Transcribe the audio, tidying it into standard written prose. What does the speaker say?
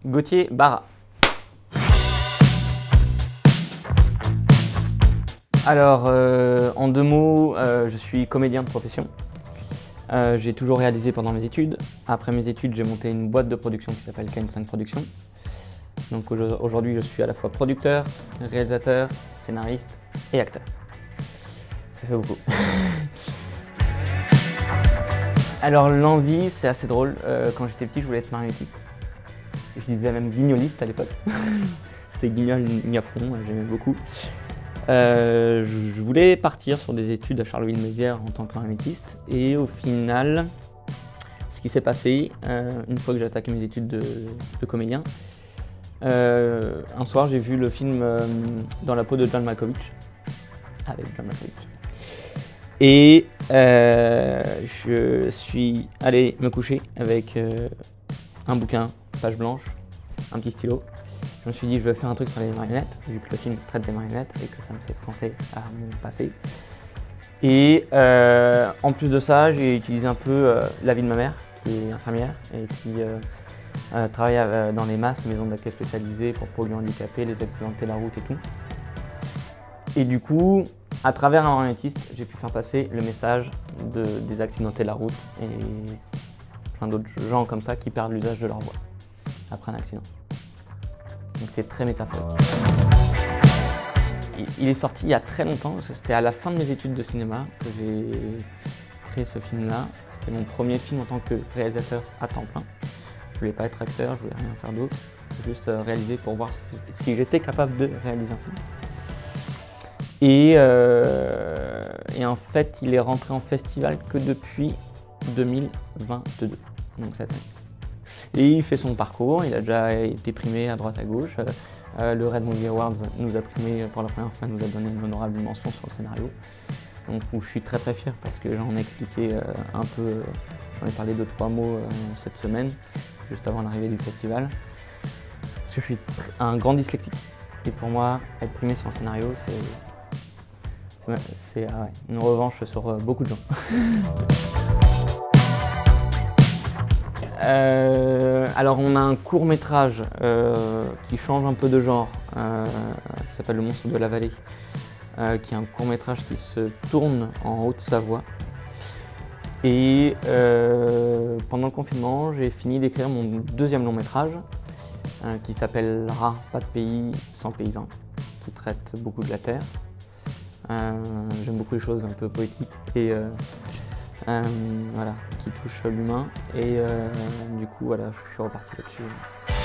Gauthier Barra. Alors, en 2 mots, je suis comédien de profession. J'ai toujours réalisé pendant mes études. Après mes études, j'ai monté une boîte de production qui s'appelle KN5 Productions. Donc aujourd'hui, je suis à la fois producteur, réalisateur, scénariste et acteur. Ça fait beaucoup. Alors l'envie, c'est assez drôle. Quand j'étais petit, je voulais être marionnettiste. Je disais même guignoliste à l'époque. C'était guignol, niafron, j'aimais beaucoup. Je voulais partir sur des études à Charleville-Mézières en tant que marionnettiste. Et au final, ce qui s'est passé, une fois que j'ai attaqué mes études de comédien, un soir j'ai vu le film Dans la peau de John Malkovich, avec John Malkovich. Et je suis allé me coucher avec un bouquin, page blanche, un petit stylo. Je me suis dit, je vais faire un truc sur les marionnettes, vu que le film traite des marionnettes et que ça me fait penser à mon passé. Et en plus de ça, j'ai utilisé un peu la vie de ma mère, qui est infirmière et qui travaille dans les MAS, maisons d'accueil spécialisées pour polyhandicapés, les accidentés de la route et tout. Et du coup, à travers un marionnettiste, j'ai pu faire passer le message des accidentés de la route et plein d'autres gens comme ça qui perdent l'usage de leur voix après un accident. Donc c'est très métaphorique. Il est sorti il y a très longtemps, c'était à la fin de mes études de cinéma que j'ai créé ce film-là. C'était mon premier film en tant que réalisateur à temps plein. Je voulais pas être acteur, je voulais rien faire d'autre, juste réaliser pour voir si j'étais capable de réaliser un film. Et en fait, il est rentré en festival que depuis 2022, donc cette année. Et il fait son parcours, il a déjà été primé à droite à gauche. Le Red Movie Awards nous a primé pour la première fois, nous a donné une honorable mention sur le scénario. Donc où je suis très très fier parce que j'en ai expliqué un peu, j'en ai parlé 2-3 mots cette semaine, juste avant l'arrivée du festival. Parce que je suis un grand dyslexique. Et pour moi, être primé sur un scénario, c'est une revanche sur beaucoup de gens. Alors on a un court-métrage qui change un peu de genre, qui s'appelle Le Monstre de la Vallée, qui est un court-métrage qui se tourne en Haute-Savoie. Et pendant le confinement, j'ai fini d'écrire mon 2e long-métrage, qui s'appellera Pas de pays sans paysans, qui traite beaucoup de la terre. J'aime beaucoup les choses un peu poétiques et voilà, qui touchent l'humain. Et du coup, voilà, je suis reparti là-dessus.